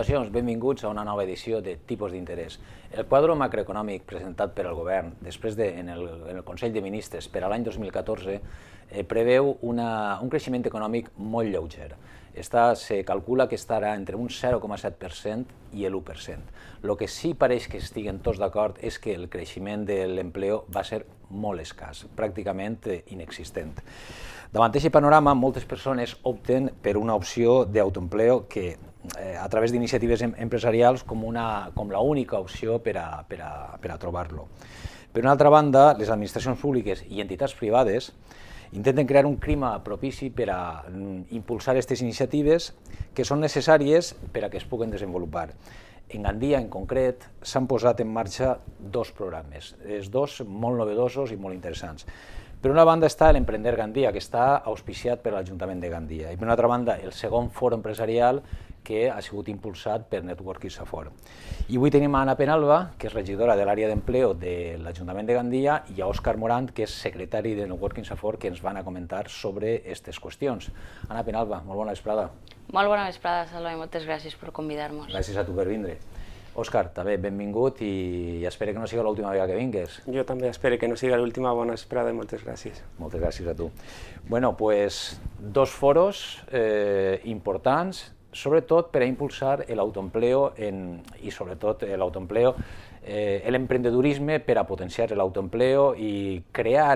Salutacions, benvinguts a una nova edició de Tipus d'interès. El quadre macroeconòmic presentat per al govern després en el Consell de Ministres per a l'any 2014 preveu un creixement econòmic molt lleuger. Se calcula que estarà entre un 0,7% i l'1%. El que sí pareix que estiguen tots d'acord és que el creixement de l'empleo va ser molt escàs, pràcticament inexistent. Davant d'aquest panorama, moltes persones opten per una opció d'autoempleo que, a través d'iniciatives empresarials, com l'única opció per a trobar-lo. Per una altra banda, les administracions públiques i entitats privades intenten crear un clima propici per a impulsar aquestes iniciatives que són necessàries per a que es puguen desenvolupar. En Gandia, en concret, s'han posat en marxa dos programes, els dos molt novedosos i molt interessants. Per una banda està l'Emprender Gandia, que està auspiciat per l'Ajuntament de Gandia, i per una altra banda el segon fòrum empresarial, que ha sigut impulsat per Networking Safor. I avui tenim a Anna Penalba, que és regidora de l'àrea d'empleo de l'Ajuntament de Gandia, i a Òscar Morant, que és secretari de Networking Safor, que ens van a comentar sobre aquestes qüestions. Anna Penalba, molt bona vesprada. Molt bona vesprada, Salva, i moltes gràcies per convidar-nos. Gràcies a tu per vindre. Òscar, també benvingut i espero que no sigui l'última vegada que vingues. Jo també espero que no sigui l'última. Bona vesprada i moltes gràcies. Moltes gràcies a tu. Bueno, doncs, dos foros importants, sobretot per a impulsar l'autoempleo i sobretot l'autoempleo, l'emprendedorisme per a potenciar l'autoempleo i crear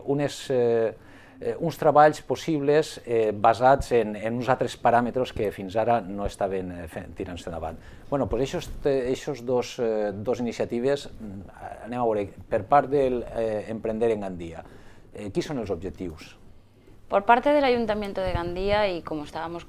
uns treballs possibles basats en uns altres paràmetres que fins ara no estaven tirant-se endavant. Bé, doncs aquestes dues iniciatives, anem a veure, per part del Emprender en Gandia, quins són els objectius? Por parte del Ayuntamiento de Gandía, y como estabas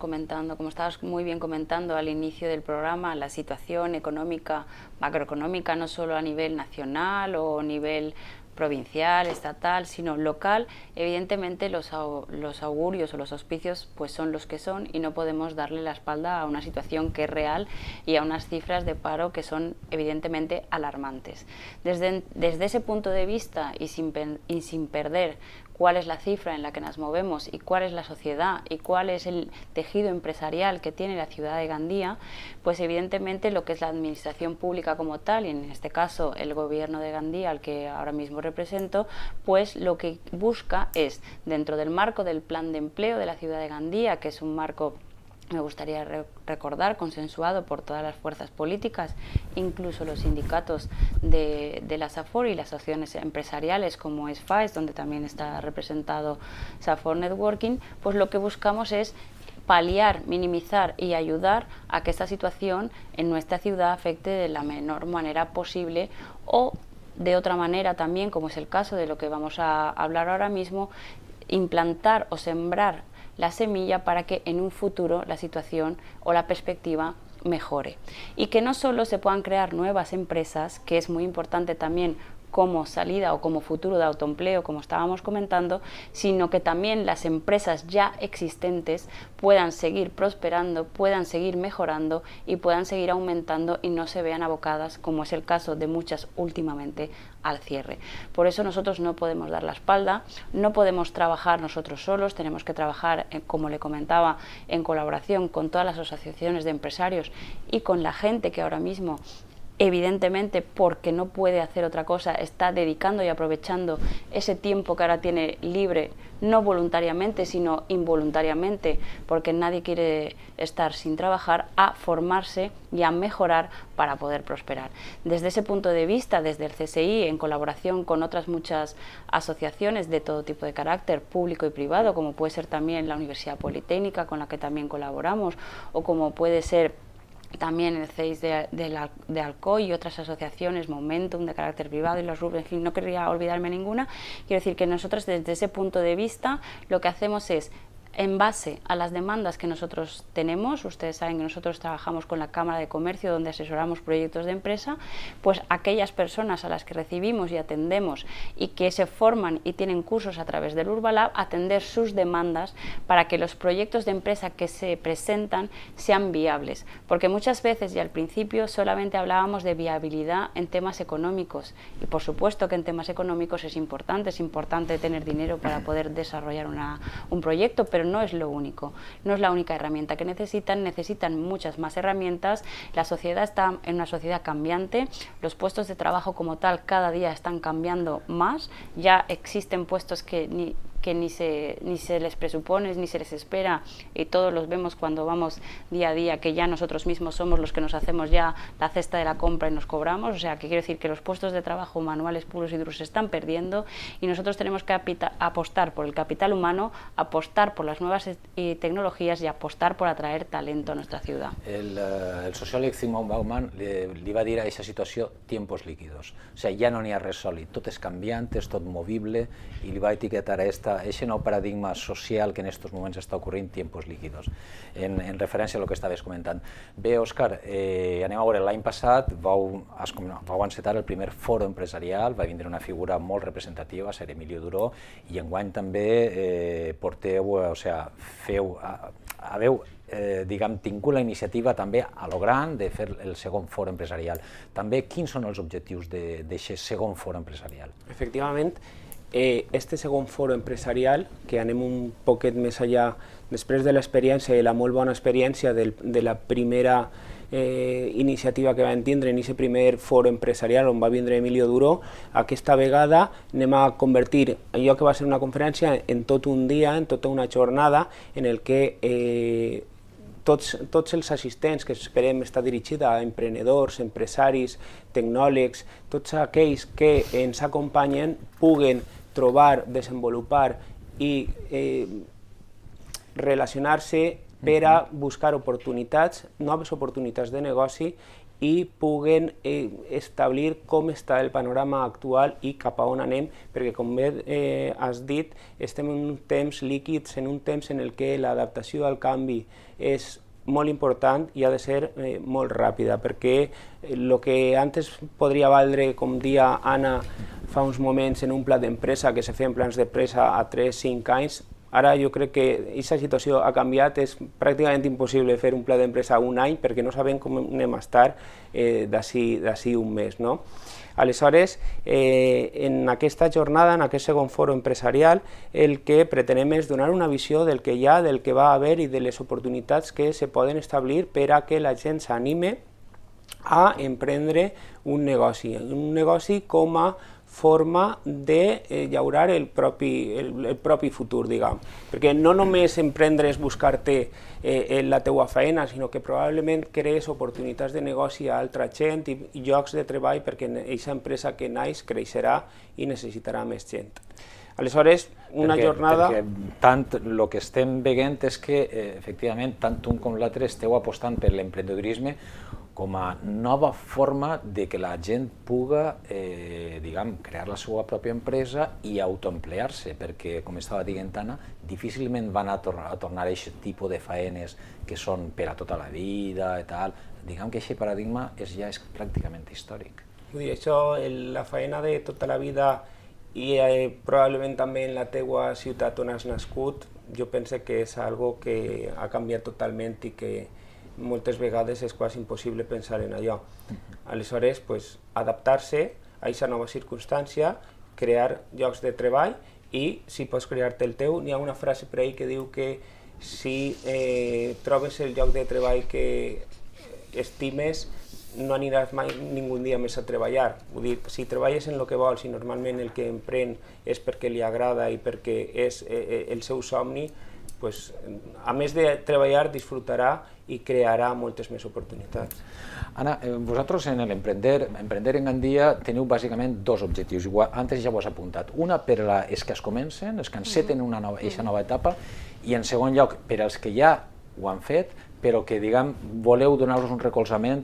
muy bien comentando al inicio del programa, la situación económica, macroeconómica, no solo a nivel nacional o a nivel provincial, estatal, sino local, evidentemente los augurios o los auspicios pues son los que son y no podemos darle la espalda a una situación que es real y a unas cifras de paro que son evidentemente alarmantes. Desde ese punto de vista y sin perder cuál es la cifra en la que nos movemos y cuál es la sociedad y cuál es el tejido empresarial que tiene la ciudad de Gandía, pues evidentemente lo que es la administración pública como tal, y en este caso el gobierno de Gandía, al que ahora mismo represento, pues lo que busca es, dentro del marco del plan de empleo de la ciudad de Gandía, que es un marco, me gustaría recordar, consensuado por todas las fuerzas políticas, incluso los sindicatos de la Safor y las asociaciones empresariales como es FAES, donde también está representado Safor Networking, pues lo que buscamos es paliar, minimizar y ayudar a que esta situación en nuestra ciudad afecte de la menor manera posible o de otra manera también, como es el caso de lo que vamos a hablar ahora mismo, implantar o sembrar la semilla para que en un futuro la situación o la perspectiva mejore. Y que no solo se puedan crear nuevas empresas, que es muy importante también como salida o como futuro de autoempleo, como estábamos comentando, sino que también las empresas ya existentes puedan seguir prosperando, puedan seguir mejorando y puedan seguir aumentando y no se vean abocadas, como es el caso de muchas últimamente, al cierre. Por eso nosotros no podemos dar la espalda, no podemos trabajar nosotros solos, tenemos que trabajar, como le comentaba, en colaboración con todas las asociaciones de empresarios y con la gente que ahora mismo, evidentemente, porque no puede hacer otra cosa, está dedicando y aprovechando ese tiempo que ahora tiene libre, no voluntariamente, sino involuntariamente, porque nadie quiere estar sin trabajar, a formarse y a mejorar para poder prosperar. Desde ese punto de vista, desde el CSI, en colaboración con otras muchas asociaciones de todo tipo de carácter, público y privado, como puede ser también la Universidad Politécnica, con la que también colaboramos, o como puede ser también el CEIS de Alcoy y otras asociaciones, Momentum, de carácter privado, y los RUP, en fin, no querría olvidarme ninguna. Quiero decir que nosotros desde ese punto de vista lo que hacemos es, en base a las demandas que nosotros tenemos, ustedes saben que nosotros trabajamos con la Cámara de Comercio donde asesoramos proyectos de empresa, pues aquellas personas a las que recibimos y atendemos y que se forman y tienen cursos a través del Urbalab, atender sus demandas para que los proyectos de empresa que se presentan sean viables, porque muchas veces y al principio solamente hablábamos de viabilidad en temas económicos, y por supuesto que en temas económicos es importante tener dinero para poder desarrollar un proyecto, pero no es lo único, no es la única herramienta que necesitan muchas más herramientas. La sociedad está en una sociedad cambiante, los puestos de trabajo como tal cada día están cambiando más, ya existen puestos que ni se les presupone, ni se les espera, y todos los vemos cuando vamos día a día, que ya nosotros mismos somos los que nos hacemos ya la cesta de la compra y nos cobramos. O sea, que quiero decir que los puestos de trabajo manuales puros y duros se están perdiendo, y nosotros tenemos que apostar por el capital humano, apostar por las nuevas tecnologías y apostar por atraer talento a nuestra ciudad. El sociòleg Zygmunt Bauman li va dir a aquesta situació tiempos líquidos. O sigui, ja no n'hi ha res sòlid, tot és canviant, és tot movible, i li va etiquetar a aquest nou paradigma social que en aquests moments està ocorrint, tiempos líquidos, en referència a lo que estaves comentant. Bé, Òscar, anem a veure, l'any passat vau encetar el primer foro empresarial, va vindre una figura molt representativa, ser Emilio Duró, i enguany també porteu, o sigui, haveu tingut la iniciativa també a lo gran de fer el segon foro empresarial. També, quins són els objectius d'aquest segon foro empresarial? Efectivament, este segon foro empresarial, que anem un poquet més allà, després de l'experiència i la molt bona experiència de la primera iniciativa que vam tindre en aquest primer foro empresarial on va vindre Emilio Duró, aquesta vegada anem a convertir allò que va ser una conferència en tot un dia, en tota una jornada, en el que tots els assistents, que esperem estar dirigida a emprenedors, empresaris, tecnòlegs, tots aquells que ens acompanyen puguen trobar, desenvolupar i relacionar-se per a buscar oportunitats, noves oportunitats de negoci, i puguen establir com està el panorama actual i cap a on anem, perquè, com bé has dit, estem en un temps líquid, en un temps en el que l'adaptació al canvi és molt important i ha de ser molt ràpida, perquè el que antes podria valdre, com dia Anna fa uns moments, en un pla d'empresa, que se feien plans d'empresa a 3-5 anys, ara jo crec que aquesta situació ha canviat, és pràcticament impossible fer un pla d'empresa a un any perquè no sabem com anem a estar d'ací un mes. Aleshores, en aquesta jornada, en aquest segon foro empresarial, el que pretenem és donar una visió del que hi ha, del que va haver i de les oportunitats que se poden establir per a que la gent s'anime a emprendre un negoci com a forma de llaurar el propi futur, diguem. Perquè no només emprendre és buscar-te la teua feina, sinó que probablement crees oportunitats de negoci a altra gent i llocs de treball, perquè aquesta empresa que naix creixerà i necessitarà més gent. Aleshores, una jornada... Perquè tant el que estem veient és que, efectivament, tant un com l'altre esteu apostant per l'emprendedorisme com a nova forma de que la gent puga, crear la seva pròpia empresa i autoemplear-se, perquè, com estava dient Anna, difícilment van a tornar a aquest tipus de faenes que són per a tota la vida i tal. Diguem que aquest paradigma ja és pràcticament històric. Vull dir, això, la faena de tota la vida i probablement també en la teua ciutat on has nascut, jo penso que és algo que ha canviat totalment i que moltes vegades és quasi impossible pensar en allò. Aleshores, adaptar-se a aquesta nova circumstància, crear llocs de treball i, si pots crear-te el teu, n'hi ha una frase per ahí que diu que si trobes el lloc de treball que estimes, no aniràs mai ningú dia més a treballar. Vull dir, si treballes en el que vols i normalment el que emprèn és perquè li agrada i perquè és el seu somni, a més de treballar, disfrutarà i crearà moltes més oportunitats. Anna, vosaltres en l'Emprender en Gandia teniu bàsicament dos objectius, antes ja ho has apuntat. Una per als que es comencen, els que enceten aquesta nova etapa, i en segon lloc per als que ja ho han fet, però que, diguem, voleu donar-los un recolzament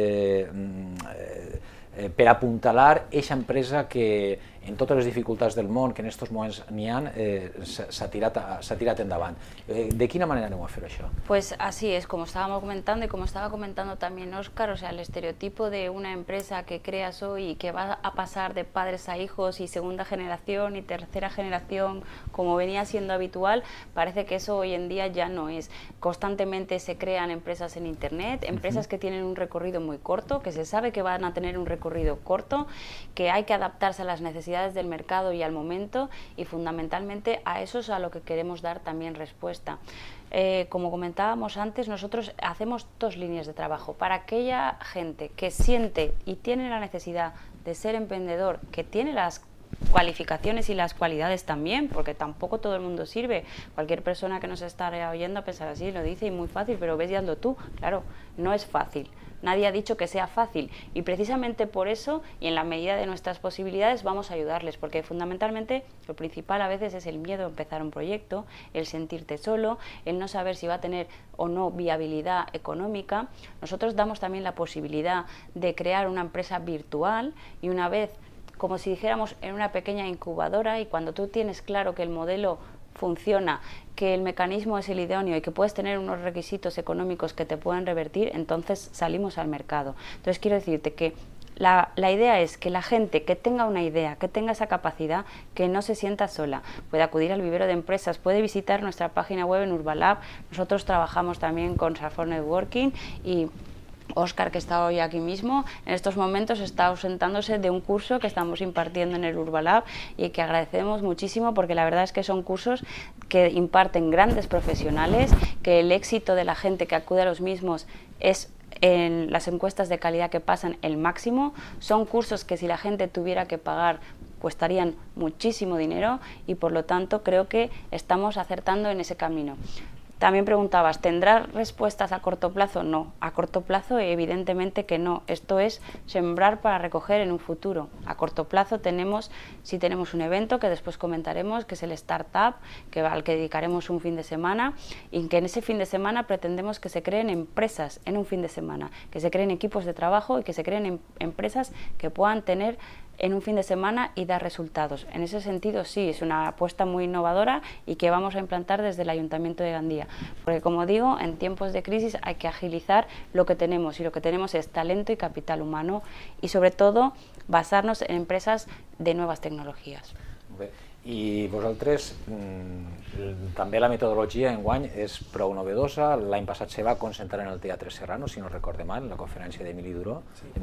per apuntalar aquesta empresa que, en totes les dificultats del món, que en aquests moments n'hi ha, s'ha tirat endavant. ¿De quina manera aneu a fer això? Pues así es, como estábamos comentando y como estaba comentando también Óscar, o sea, el estereotipo de una empresa que creas hoy y que va a pasar de padres a hijos y segunda generación y tercera generación, como venía siendo habitual, parece que eso hoy en día ya no es. Constantemente se crean empresas en Internet, empresas que tienen un recorrido muy corto, que se sabe que van a tener un recorrido recorrido corto, que hay que adaptarse a las necesidades del mercado y al momento, y fundamentalmente a eso es a lo que queremos dar también respuesta. Como comentábamos antes, nosotros hacemos dos líneas de trabajo. Para aquella gente que siente y tiene la necesidad de ser emprendedor, que tiene las cualificaciones y las cualidades también, porque tampoco todo el mundo sirve. Cualquier persona que nos está oyendo pensará así, lo dice y muy fácil, pero ves y hazlo tú. Claro, no es fácil. Nadie ha dicho que sea fácil, y precisamente por eso, y en la medida de nuestras posibilidades, vamos a ayudarles, porque fundamentalmente lo principal a veces es el miedo a empezar un proyecto, el sentirte solo, el no saber si va a tener o no viabilidad económica. Nosotros damos también la posibilidad de crear una empresa virtual, y una vez, como si dijéramos, en una pequeña incubadora, y cuando tú tienes claro que el modelo funciona, que el mecanismo es el idóneo y que puedes tener unos requisitos económicos que te puedan revertir, entonces salimos al mercado. Entonces quiero decirte que la idea es que la gente que tenga una idea, que tenga esa capacidad, que no se sienta sola, puede acudir al vivero de empresas, puede visitar nuestra página web en Urbalab. Nosotros trabajamos también con Salesforce Networking, y Óscar, que está hoy aquí mismo, en estos momentos está ausentándose de un curso que estamos impartiendo en el Urbalab, y que agradecemos muchísimo, porque la verdad es que son cursos que imparten grandes profesionales, que el éxito de la gente que acude a los mismos es, en las encuestas de calidad que pasan, el máximo. Son cursos que si la gente tuviera que pagar costarían muchísimo dinero, y por lo tanto creo que estamos acertando en ese camino. También preguntabas, ¿tendrá respuestas a corto plazo? No, a corto plazo evidentemente que no. Esto es sembrar para recoger en un futuro. A corto plazo sí tenemos un evento que después comentaremos, que es el Startup, al que dedicaremos un fin de semana, y que en ese fin de semana pretendemos que se creen empresas en un fin de semana, que se creen equipos de trabajo y que se creen empresas que puedan tener en un fin de semana y dar resultados. En ese sentido sí, es una apuesta muy innovadora y que vamos a implantar desde el Ayuntamiento de Gandía, porque como digo, en tiempos de crisis hay que agilizar lo que tenemos, y lo que tenemos es talento y capital humano, y sobre todo basarnos en empresas de nuevas tecnologías. I vosaltres, també la metodologia enguany és prou novedosa. L'any passat se va concentrar en el Teatre Serrano, si no recorde mal, en la conferència d'Emili Duró.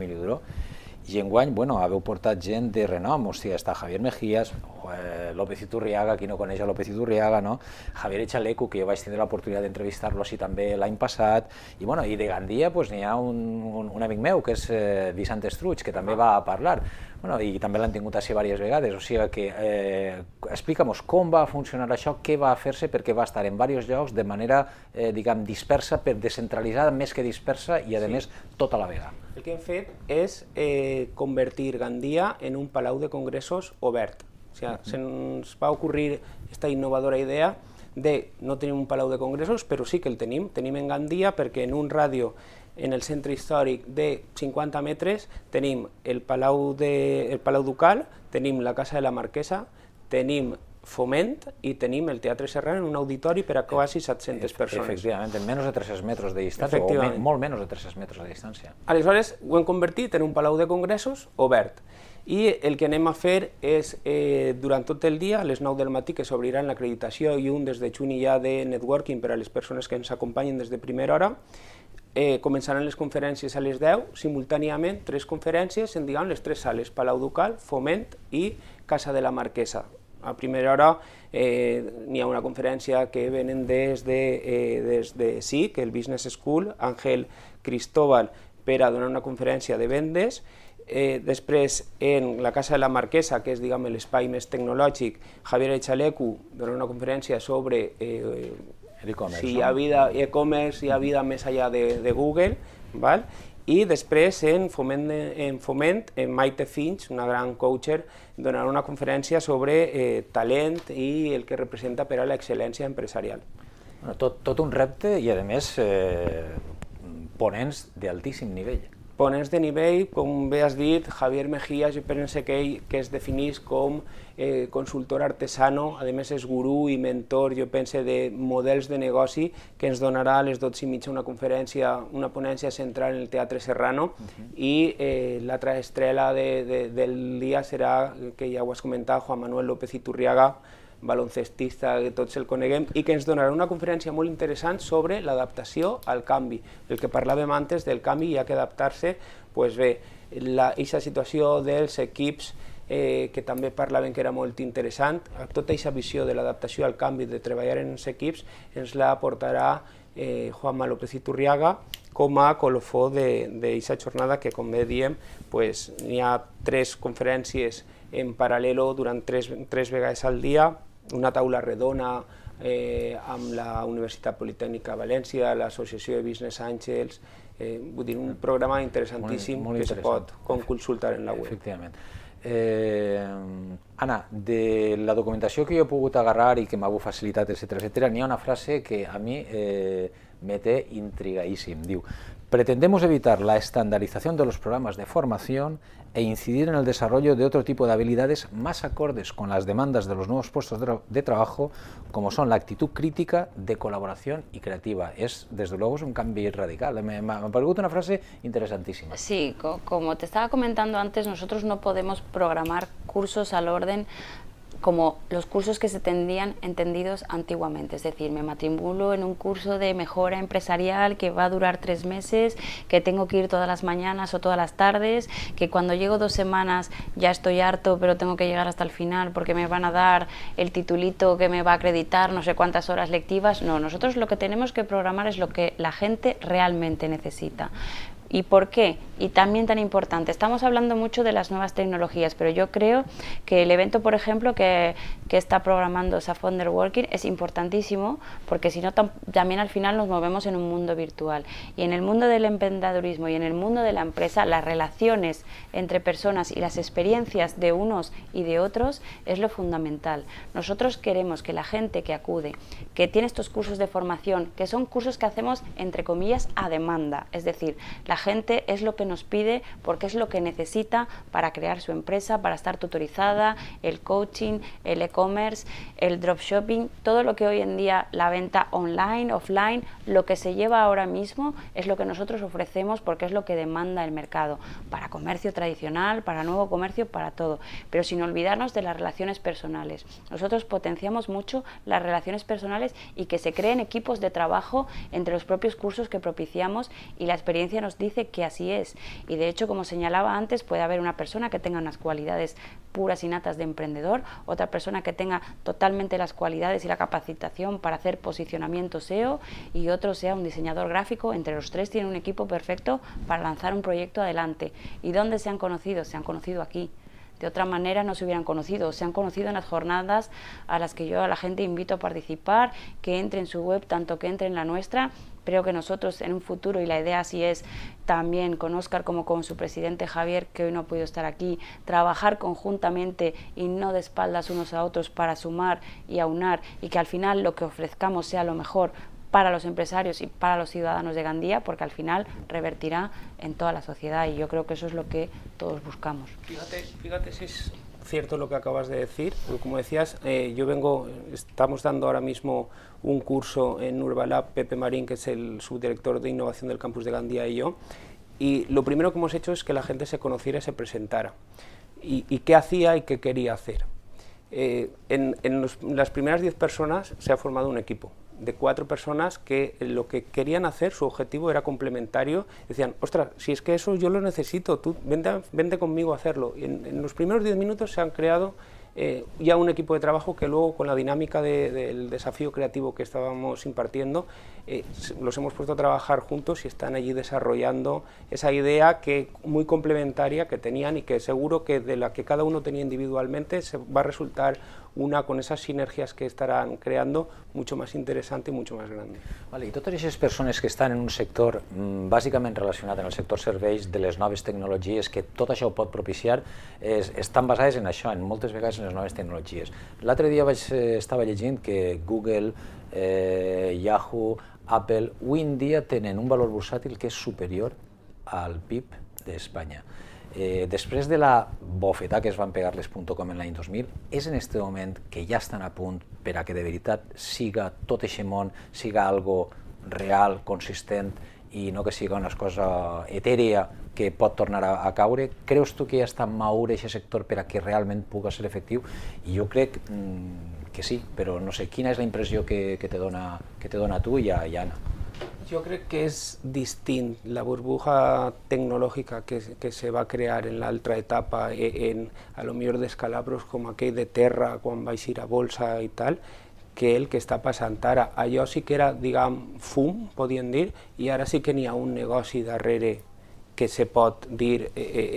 I enguany, bueno, haveu portat gent de renom, hòstia, està Javier Mejías, López Iturriaga, qui no coneix a López Iturriaga, no? Javier Echalecu, que jo vaig tindre l'oportunitat d'entrevistar-lo així també l'any passat, i bueno, i de Gandia n'hi ha un amic meu, que és Vicent Estruig, que també va a parlar, bueno, i també l'han tingut així diverses vegades, o sigui que explica'm com va funcionar això, què va fer-se, perquè va estar en diversos llocs de manera, diguem, dispersa, descentralitzada, més que dispersa, i a més tota la vegada. El que hem fet és convertir Gandia en un palau de congressos obert. O sigui, se'ns va ocurrir aquesta innovadora idea de no tenir un palau de congressos, però sí que el tenim. Tenim en Gandia perquè en un ràdio en el centre històric de 50 metres tenim el Palau Ducal, tenim la Casa de la Marquesa, tenim Foment i tenim el Teatre Serrano en un auditori per a quasi 700 persones. Efectivament, en menys de 300 metres de distància, o molt menys de 300 metres de distància. Aleshores, ho hem convertit en un palau de congressos obert. I el que anem a fer és, durant tot el dia, a les 9 del matí, que s'obriran l'acreditació i un des de juny ja de networking per a les persones que ens acompanyen des de primera hora, començaran les conferències a les 10, simultàniament 3 conferències en, diguem, les 3 sales, Palau Ducal, Foment i Casa de la Marquesa. A primera hora n'hi ha una conferència que venen des de SIC, el Business School, Àngel Cristóbal, per a donar una conferència de vendes. Després, en la Casa de la Marquesa, que és l'espai més tecnològic, Javier Echalecu donarà una conferència sobre si hi ha vida e-commerce, hi ha vida més enllà de Google, i després en Foment, Maite Finch, una gran coacher, donarà una conferència sobre talent i el que representa per a l'excel·lència empresarial. Tot un repte i, a més, ponents d'altíssim nivell. Ponents de nivell, com bé has dit, Javier Mejías, jo penso que ell que es defineix com consultor artesano, a més és gurú i mentor, jo penso, de models de negoci, que ens donarà a les 12:30 una conferència, una ponència central en el Teatre Serrano, i l'altra estrella del dia serà, que ja ho has comentat, Juan Manuel López Iturriaga, baloncestista, que tots el coneguem, i que ens donarà una conferència molt interessant sobre l'adaptació al canvi. El que parlàvem antes del canvi, hi ha que adaptar-se, doncs bé, aquesta situació dels equips que també parlaven que era molt interessant. Tota aquesta visió de l'adaptació al canvi de treballar en els equips ens la portarà Juanma López Iturriaga com a colofó d'aquesta jornada que, com bé diem, n'hi ha 3 conferències en paral·lel durant 3 vegades al dia, una taula redona amb la Universitat Politècnica de València, l'Associació de Business Angels, vull dir, un programa interessantíssim que es pot consultar en la web. Efectivament. Anna, de la documentació que jo he pogut agarrar i que m'ha facilitat, etc., n'hi ha una frase que a mi me té intrigadíssim. Diu: pretendemos evitar la estandarización de los programas de formación e incidir en el desarrollo de otro tipo de habilidades más acordes con las demandas de los nuevos puestos de trabajo, como son la actitud crítica, de colaboración y creativa. Desde luego es un cambio radical. Me parece una frase interesantísima. Sí, como te estaba comentando antes, nosotros no podemos programar cursos al orden como los cursos que se tendrían entendidos antiguamente, es decir, me matriculo en un curso de mejora empresarial que va a durar 3 meses, que tengo que ir todas las mañanas o todas las tardes, que cuando llego 2 semanas ya estoy harto, pero tengo que llegar hasta el final porque me van a dar el titulito que me va a acreditar no sé cuántas horas lectivas. No, nosotros lo que tenemos que programar es lo que la gente realmente necesita. ¿Y por qué? Y también tan importante, estamos hablando mucho de las nuevas tecnologías, pero yo creo que el evento, por ejemplo, que está programando Safonder Working es importantísimo, porque si no también al final nos movemos en un mundo virtual. Y en el mundo del emprendedurismo y en el mundo de la empresa, las relaciones entre personas y las experiencias de unos y de otros es lo fundamental. Nosotros queremos que la gente que acude, que tiene estos cursos de formación, que son cursos que hacemos entre comillas a demanda, es decir, la gente es lo que nos pide porque es lo que necesita para crear su empresa, para estar tutorizada, el coaching, el e-commerce, el dropshipping, todo lo que hoy en día la venta online, offline, lo que se lleva ahora mismo es lo que nosotros ofrecemos porque es lo que demanda el mercado, para comercio tradicional, para nuevo comercio, para todo, pero sin olvidarnos de las relaciones personales. Nosotros potenciamos mucho las relaciones personales y que se creen equipos de trabajo entre los propios cursos que propiciamos, y la experiencia nos dice que así es. Y de hecho, como señalaba antes, puede haber una persona que tenga unas cualidades puras y natas de emprendedor, otra persona que tenga totalmente las cualidades y la capacitación para hacer posicionamiento SEO, y otro sea un diseñador gráfico. Entre los 3 tienen un equipo perfecto para lanzar un proyecto adelante. ¿Y dónde se han conocido? Se han conocido aquí. De otra manera no se hubieran conocido, se han conocido en las jornadas a las que yo a la gente invito a participar, que entre en su web, tanto que entre en la nuestra. Creo que nosotros en un futuro, y la idea así es, también con Óscar como con su presidente Javier, que hoy no ha podido estar aquí, trabajar conjuntamente y no de espaldas unos a otros para sumar y aunar, y que al final lo que ofrezcamos sea lo mejor para los empresarios y para los ciudadanos de Gandía, porque al final revertirá en toda la sociedad, y yo creo que eso es lo que todos buscamos. Fíjate si es cierto lo que acabas de decir, porque como decías, estamos dando ahora mismo un curso en Urbalab, Pepe Marín, que es el subdirector de innovación del campus de Gandía, y yo, y lo primero que hemos hecho es que la gente se conociera y se presentara, y qué hacía y qué quería hacer. En las primeras 10 personas se ha formado un equipo de 4 personas que lo que querían hacer, su objetivo era complementario. Decían: ostras, si es que eso yo lo necesito, tú vente conmigo a hacerlo. Y en los primeros 10 minutos se han creado ya un equipo de trabajo que luego, con la dinámica del desafío creativo que estábamos impartiendo, los hemos puesto a trabajar juntos y están allí desarrollando esa idea muy complementaria que tenían, y que seguro que de la que cada uno tenía individualmente se va a resultar una, con esas sinergias que estarán creando, mucho más interesante y mucho más grande. Vale, i totes aquestes persones que estan en un sector bàsicament relacionat en el sector serveis de les noves tecnologies, que tot això ho pot propiciar, estan basades en això, en moltes vegades en les noves tecnologies. L'altre dia estava llegint que Google, Yahoo, Apple, avui en dia tenen un valor bursàtil que és superior al PIB d'Espanya. Després de la bofetada que es van pegar les .com en l'any 2000, és en aquest moment que ja estan a punt per a que de veritat siga tot aquest món, siga algo real, consistent, i no que siga una cosa etèria que pot tornar a caure? Creus tu que ja està madur aquest sector per a que realment pugui ser efectiu? I jo crec que sí, però no sé, quina és la impressió que te dona tu i Anna? Yo creo que es distinto la burbuja tecnológica que se va a crear en la otra etapa, a lo mejor d'escalabros com aquell de Terra quan va eixir a bolsa i tal, que el que està passant ara. Allò sí que era, diguem, fum, podríem dir, i ara sí que n'hi ha un negoci darrere que se pot dir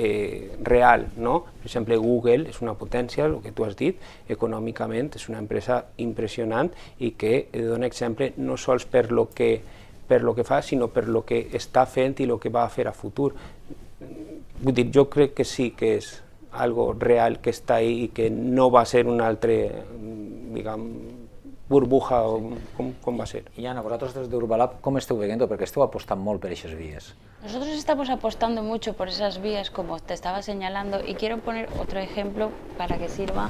real, no? Per exemple, Google és una potència, el que tu has dit, econòmicament és una empresa impressionant i que dona exemple no sols per lo que fa, sinó per lo que està fent i el que va a fer a futur. Vull dir, jo crec que sí que és algo real que està ahí i que no va ser una altra, diguem, burbuja com va ser. I Anna, vosaltres des d'Urbalab com esteu veient-ho? Perquè esteu apostant molt per aquestes vies. Nosotros estamos apostando mucho por esas vías, como te estaba señalando, y quiero poner otro ejemplo para que sirva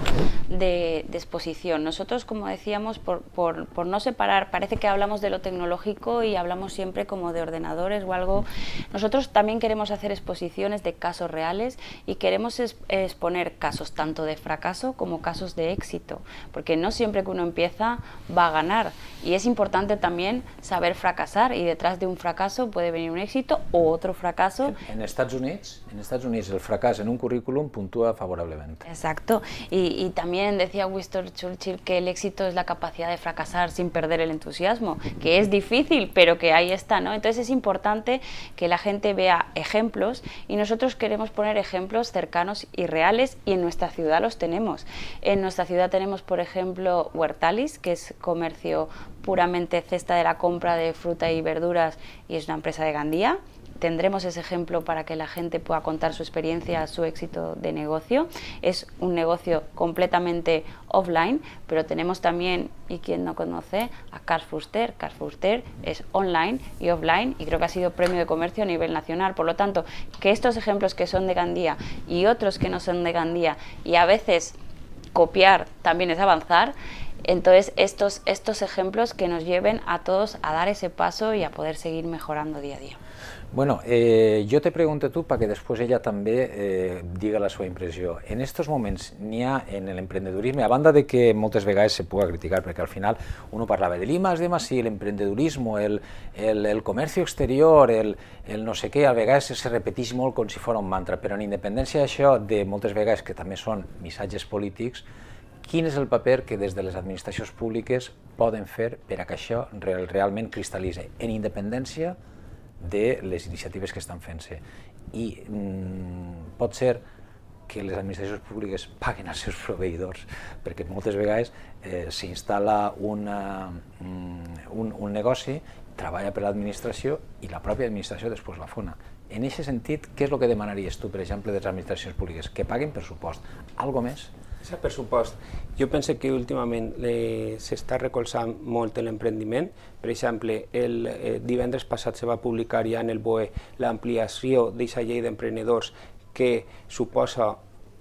de exposición. Nosotros, como decíamos, por no separar, parece que hablamos de lo tecnológico y hablamos siempre como de ordenadores o algo. Nosotros también queremos hacer exposiciones de casos reales y queremos exponer casos tanto de fracaso como casos de éxito, porque no siempre que uno empieza va a ganar, y es importante también saber fracasar, y detrás de un fracaso puede venir un éxito o otro fracaso. En Estados Unidos el fracaso en un currículum puntúa favorablemente. Exacto, y también decía Winston Churchill que el éxito es la capacidad de fracasar sin perder el entusiasmo, que es difícil, pero que ahí está, ¿no? Entonces es importante que la gente vea ejemplos, y nosotros queremos poner ejemplos cercanos y reales, y en nuestra ciudad los tenemos. En nuestra ciudad tenemos, por ejemplo, Huertalis, que es comercio puramente cesta de la compra de fruta y verduras, y es una empresa de Gandía. Tendremos ese ejemplo para que la gente pueda contar su experiencia, su éxito de negocio. Es un negocio completamente offline, pero tenemos también, y quien no conoce, a Carrefour. Carrefour es online y offline, y creo que ha sido premio de comercio a nivel nacional. Por lo tanto, que estos ejemplos que son de Gandía y otros que no son de Gandía, y a veces copiar también es avanzar. Entonces, estos ejemplos que nos lleven a todos a dar ese paso y a poder seguir mejorando día a día. Bueno, jo te pregunto tu perquè després ella també diga la seva impressió. En estos moments n'hi ha en l'emprendedurisme, a banda de que moltes vegades se puga criticar, perquè al final uno parlava de l'I+D+, l'emprendedurismo, el comercio exterior, el no sé què, a vegades se repeteix molt com si fos un mantra, però en independència d'això, de moltes vegades que també són missatges polítics, quin és el paper que des de les administracions públiques poden fer per a que això realment cristal·litzi, en independència de les iniciatives que estan fent-se. I pot ser que les administracions públiques paguen els seus proveïdors, perquè moltes vegades s'instal·la un negoci, treballa per l'administració i la pròpia administració després la fona. En aquest sentit, què és el que demanaries tu, per exemple, de les administracions públiques? Que paguen pressupost. Algo més? Per pressupost. Jo penso que últimament s'està recolzant molt l'emprendiment. Per exemple, el divendres passat se va publicar ja en el BOE l'ampliació d'aquesta llei d'emprenedors que suposa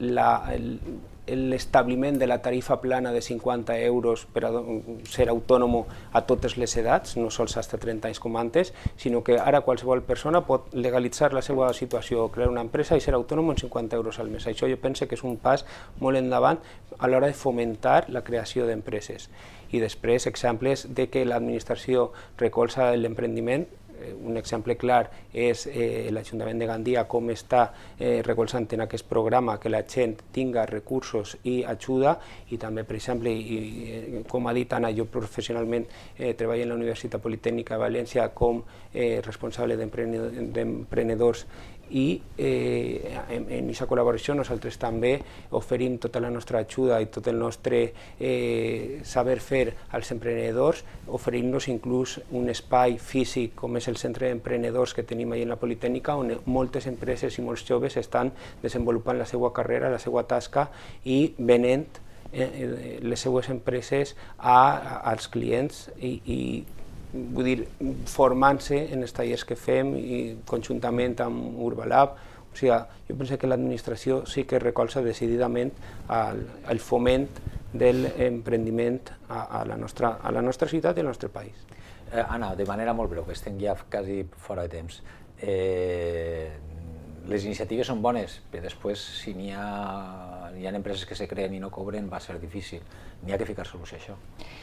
l'establiment de la tarifa plana de 50 euros per a ser autònom a totes les edats, no sols fins a 30 anys com antes, sinó que ara qualsevol persona pot legalitzar la seva situació, crear una empresa i ser autònom amb 50 euros al mes. Això jo penso que és un pas molt endavant a l'hora de fomentar la creació d'empreses. I després exemples de que l'administració recolza l'emprendiment. Un exemple clar és l'Ajuntament de Gandia, com està recolzant en aquest programa que la gent tinga recursos i ajuda, i també, per exemple, com ha dit Anna, jo professionalment treballo en la Universitat Politècnica de València com responsable d'emprenedors, i en aquesta col·laboració nosaltres també oferim tota la nostra ajuda i tot el nostre saber fer als emprenedors, oferint-nos inclús un espai físic com és el centre d'emprenedors que tenim allà en la Politècnica, on moltes empreses i molts joves estan desenvolupant la seva carrera, la seva tasca i venent les seues empreses als clients i vull dir, formant-se en els tallers que fem i conjuntament amb Urbalab. O sigui, jo penso que l'administració sí que recolza decididament el foment de l'emprendiment a la nostra ciutat i al nostre país. Anna, de manera molt breu, que estem ja quasi fora de temps. Les iniciatives són bones, però després, si hi ha empreses que se creen i no cobren, va ser difícil. N'hi ha que ficar solució a això.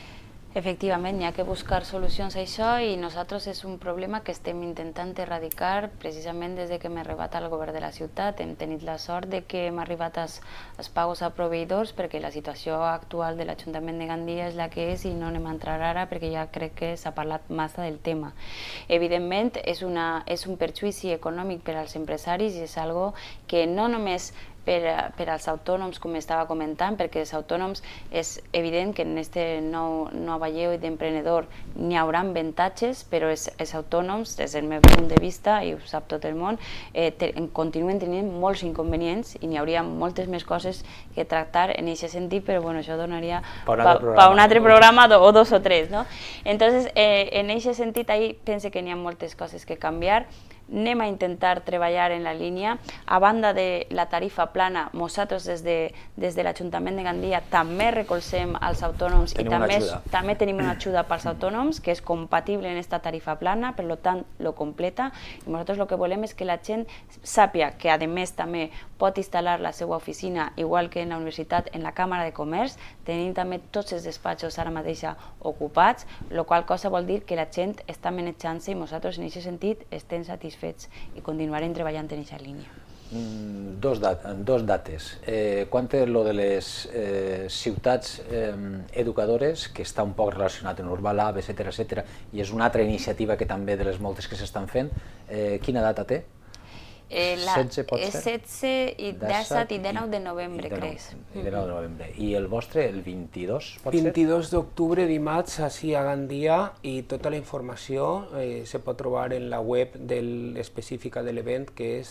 Efectivament, hi ha que buscar solucions a això i nosaltres és un problema que estem intentant erradicar precisament des que hem arribat al govern de la ciutat. Hem tenit la sort de que hem arribat als pagos a proveïdors perquè la situació actual de l'Ajuntament de Gandia és la que és i no anem a entrar ara perquè ja crec que s'ha parlat massa del tema. Evidentment, és un perjudici econòmic per als empresaris i és algo que no només per als autònoms, com estava comentant, perquè els autònoms és evident que en aquesta nova llei d'emprenedor n'hi haurà avantatges, però els autònoms, des del meu punt de vista, i ho sap tot el món, continuen tenint molts inconvenients i n'hi hauria moltes més coses que tractar en aquest sentit, però bueno, això donaria per un altre programa o dos o tres, no? Entonces, en aquest sentit, ahí pense que n'hi ha moltes coses que canviar. Anem a intentar treballar en la línia. A banda de la tarifa plana, nosaltres des de l'Ajuntament de Gandia també recolzem als autònoms i també tenim una ajuda pels autònoms que és compatible en aquesta tarifa plana, per tant, lo completa. I nosaltres el que volem és que la gent sàpiga que, a més, també pot instal·lar la seva oficina, igual que en la universitat, en la Càmera de Comerç, tenint també tots els despatxos ara mateix ocupats, la qual cosa vol dir que la gent està manejant-se i nosaltres en aquest sentit estem satisfets i continuarem treballant en aquesta línia. Dos dates. Quant a lo de les ciutats educadores, que està un poc relacionat amb Urban Lab, etc., i és una altra iniciativa que també de les moltes que s'estan fent, quina data té? 16 pot ser? 16 i 17 i 19 de novembre, crec. I 19 de novembre. I el vostre, el 22, pot ser? 22 d'octubre, dimarts, així a Gandia, i tota la informació se pot trobar en la web específica de l'event, que és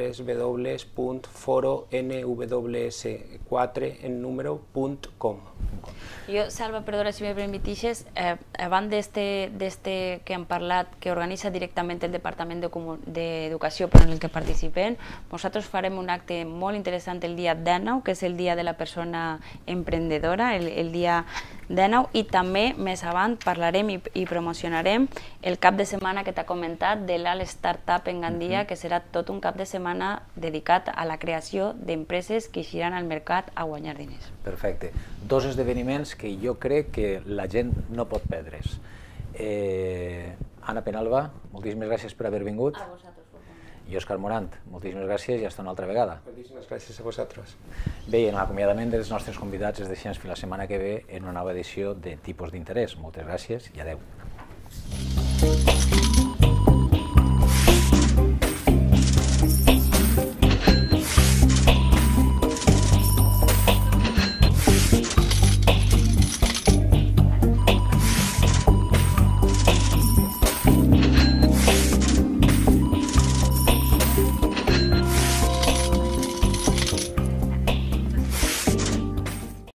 www.foronws4.com. Jo, Salva, perdona si me permetixes, abans d'este que hem parlat, que organitza directament el Departament d'Educació per en el que participem, nosaltres farem un acte molt interessant el dia 19, que és el dia de la persona emprendedora, el dia 19, i també més avant parlarem i promocionarem el cap de setmana que t'ha comentat de l'Alt Startup en Gandia, que serà tot un cap de setmana dedicat a la creació d'empreses que eixiran al mercat a guanyar diners. Perfecte. Dos esdeveniments que jo crec que la gent no pot perdre's. Anna Penalba, moltíssimes gràcies per haver vingut. A vosaltres. I Òscar Morant, moltíssimes gràcies i fins una altra vegada. Moltíssimes gràcies a vosaltres. Bé, i en l'acomiadament dels nostres convidats es deixem fins la setmana que ve en una nova edició de Tipus d'interès. Moltes gràcies i adeu.